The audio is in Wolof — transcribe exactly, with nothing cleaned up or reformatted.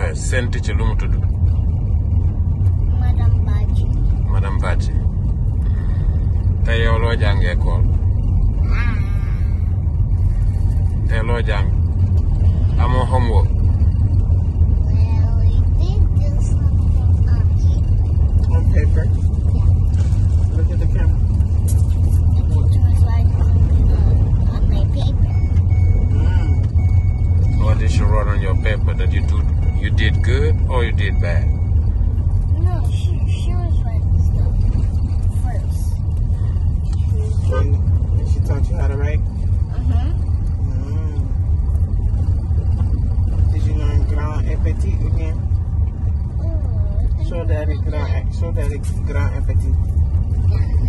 waxee seen teacher lu mu tudd. Madame Badji. Madame Badji. Tey yow loo jàngee école. Tey loo jàng. amoo homework. Well, we did do something on paper. On paper? Yeah. Look at the camera. The teacher was writing something on, on my paper. Mm. What did she write on your paper that you do? You did good or you did bad? No, she, she was writing stuff first. And she taught you how to write? Uh-huh. Mm. Did you learn grand et petit again? Oh, Show daddy grand, show daddy grand et petit. yeah.